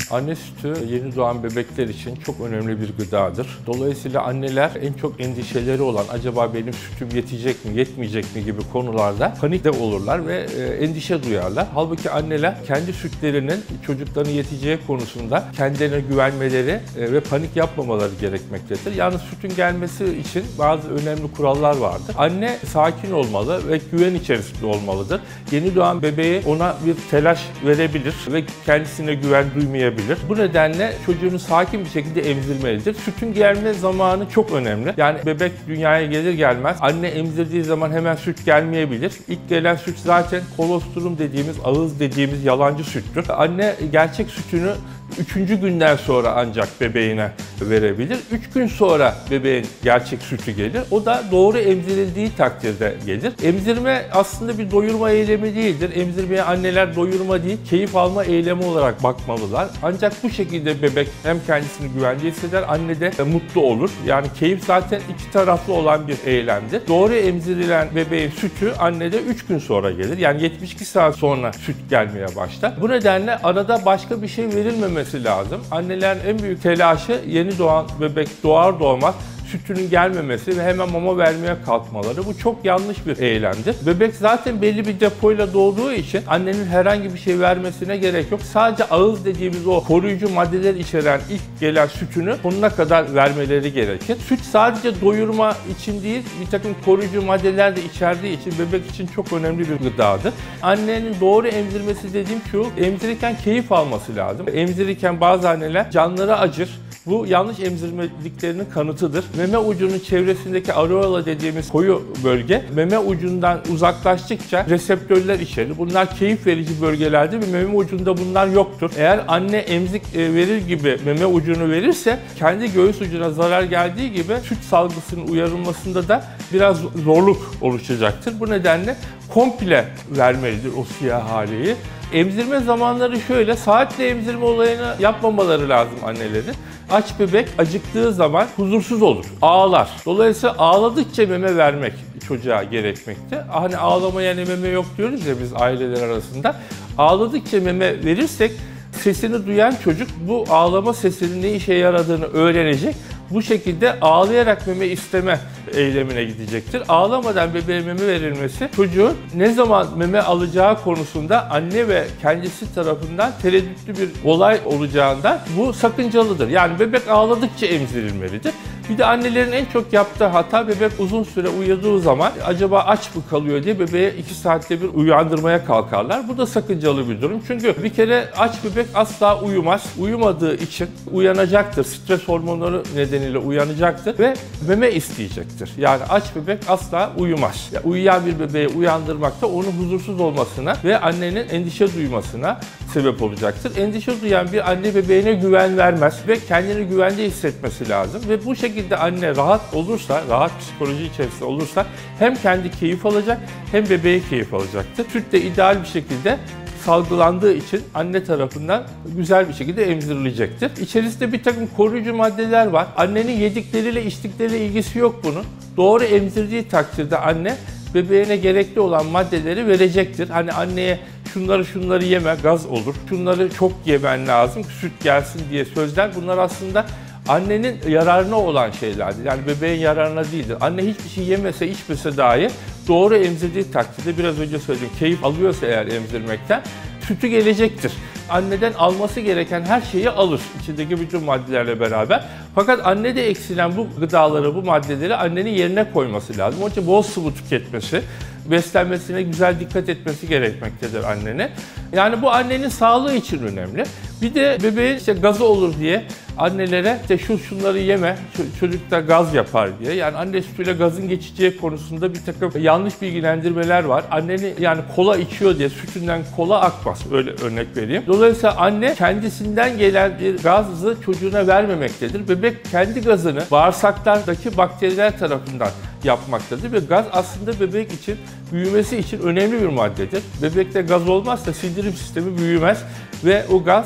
Anne sütü yeni doğan bebekler için çok önemli bir gıdadır. Dolayısıyla anneler en çok endişeleri olan acaba benim sütüm yetecek mi, yetmeyecek mi gibi konularda panikte olurlar ve endişe duyarlar. Halbuki anneler kendi sütlerinin çocuklarına yeteceği konusunda kendilerine güvenmeleri ve panik yapmamaları gerekmektedir. Yalnız sütün gelmesi için bazı önemli kurallar vardır. Anne sakin olmalı ve güven içerisinde olmalıdır. Yeni doğan bebeğe ona bir telaş verebilir ve kendisine güven duymayabilir. Bu nedenle çocuğunu sakin bir şekilde emzirmelidir. Sütün gelme zamanı çok önemli. Yani bebek dünyaya gelir gelmez anne emzirdiği zaman hemen süt gelmeyebilir. İlk gelen süt zaten kolostrum dediğimiz, ağız dediğimiz yalancı süttür. Anne gerçek sütünü 3. günden sonra ancak bebeğine verebilir. 3 gün sonra bebeğin gerçek sütü gelir. O da doğru emzirildiği takdirde gelir. Emzirme aslında bir doyurma eylemi değildir. Emzirmeye anneler doyurma değil, keyif alma eylemi olarak bakmalılar. Ancak bu şekilde bebek hem kendisini güvende hisseder, anne de mutlu olur. Yani keyif zaten iki taraflı olan bir eylemdir. Doğru emzirilen bebeğin sütü annede 3 gün sonra gelir. Yani 72 saat sonra süt gelmeye başlar. Bu nedenle arada başka bir şey verilmemesi lazım. Annelerin en büyük telaşı yeni doğan bebek doğar doğmaz sütünün gelmemesi ve hemen mama vermeye kalkmaları. Bu çok yanlış bir eylemdir. Bebek zaten belli bir depoyla doğduğu için annenin herhangi bir şey vermesine gerek yok. Sadece ağız dediğimiz o koruyucu maddeler içeren ilk gelen sütünü sonuna kadar vermeleri gerekir. Süt sadece doyurma için değil, bir takım koruyucu maddeler de içerdiği için bebek için çok önemli bir gıdadır. Annenin doğru emzirmesi dediğim şu, emzirirken keyif alması lazım. Emzirirken bazı anneler canları acır. Bu yanlış emzirmediklerinin kanıtıdır. Meme ucunun çevresindeki areola dediğimiz koyu bölge, meme ucundan uzaklaştıkça reseptörler içerir. Bunlar keyif verici bölgelerdir ve meme ucunda bunlar yoktur. Eğer anne emzik verir gibi meme ucunu verirse, kendi göğüs ucuna zarar geldiği gibi süt salgısının uyarılmasında da biraz zorluk oluşacaktır. Bu nedenle komple vermelidir o siyah haliyi. Emzirme zamanları şöyle, saatle emzirme olayını yapmamaları lazım annelerin. Aç bebek acıktığı zaman huzursuz olur, ağlar. Dolayısıyla ağladıkça meme vermek çocuğa gerekmekte. Hani ağlamaya meme yok diyoruz ya biz aileler arasında. Ağladıkça meme verirsek sesini duyan çocuk bu ağlama sesinin ne işe yaradığını öğrenecek. Bu şekilde ağlayarak meme isteme eylemine gidecektir. Ağlamadan bebeğe meme verilmesi çocuğun ne zaman meme alacağı konusunda anne ve kendisi tarafından tereddütlü bir olay olacağından bu sakıncalıdır. Yani bebek ağladıkça emzirilmelidir. Bir de annelerin en çok yaptığı hata, bebek uzun süre uyuduğu zaman acaba aç mı kalıyor diye bebeğe 2 saatte bir uyandırmaya kalkarlar. Bu da sakıncalı bir durum. Çünkü bir kere aç bebek asla uyumaz. Uyumadığı için uyanacaktır. Stres hormonları nedeniyle uyanacaktır ve meme isteyecektir. Yani aç bebek asla uyumaz. Yani uyuyan bir bebeği uyandırmak da onun huzursuz olmasına ve annenin endişe duymasına sebep olacaktır. Endişe duyan bir anne bebeğine güven vermez ve kendini güvende hissetmesi lazım ve bu şekilde anne rahat olursa, rahat psikoloji içerisinde olursa hem kendi keyif alacak hem bebeği keyif alacaktır. Süt de ideal bir şekilde salgılandığı için anne tarafından güzel bir şekilde emzirilecektir. İçerisinde bir takım koruyucu maddeler var. Annenin yedikleriyle içtikleriyle ilgisi yok bunun. Doğru emzirdiği takdirde anne bebeğine gerekli olan maddeleri verecektir. Hani anneye şunları yeme, gaz olur. Şunları çok yemen lazım, süt gelsin diye sözler. Bunlar aslında annenin yararına olan şeylerdir. Yani bebeğin yararına değildir. Anne hiçbir şey yemese, içmese dahi doğru emzirdiği takdirde biraz önce söylediğim keyif alıyorsa eğer emzirmekten sütü gelecektir. Anneden alması gereken her şeyi alır içindeki bütün maddelerle beraber. Fakat annede eksilen bu gıdaları, bu maddeleri annenin yerine koyması lazım. Onun için bol sıvı tüketmesi, beslenmesine güzel dikkat etmesi gerekmektedir annenin. Yani bu annenin sağlığı için önemli. Bir de bebeğin işte gazı olur diye annelere işte şunları yeme, çocukta gaz yapar diye. Yani anne sütüyle gazın geçeceği konusunda bir takım yanlış bilgilendirmeler var. Annenin yani kola içiyor diye sütünden kola akmaz. Öyle örnek vereyim. Dolayısıyla anne kendisinden gelen bir gazı çocuğuna vermemektedir. Bebek kendi gazını bağırsaklardaki bakteriler tarafından yapmaktadır ve gaz aslında bebek için büyümesi için önemli bir maddedir. Bebekte gaz olmazsa sindirim sistemi büyümez ve o gaz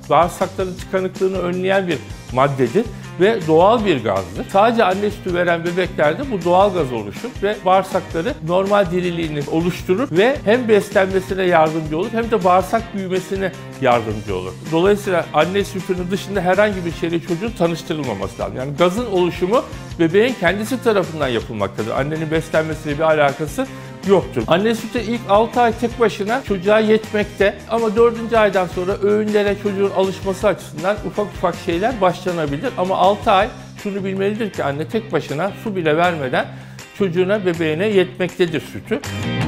bağırsakların tıkanıklığını önleyen bir maddedir ve doğal bir gazdır. Sadece anne sütü veren bebeklerde bu doğal gaz oluşur ve bağırsakları normal diriliğini oluşturur ve hem beslenmesine yardımcı olur hem de bağırsak büyümesine yardımcı olur. Dolayısıyla anne sütünün dışında herhangi bir şeyle çocuğun tanıştırılmaması lazım. Yani gazın oluşumu bebeğin kendisi tarafından yapılmaktadır. Annenin beslenmesiyle bir alakası yoktur. Anne sütü ilk 6 ay tek başına çocuğa yetmekte ama 4. aydan sonra öğünlere çocuğun alışması açısından ufak ufak şeyler başlanabilir. Ama 6 ay şunu bilmelidir ki anne tek başına su bile vermeden çocuğuna, bebeğine yetmektedir sütü.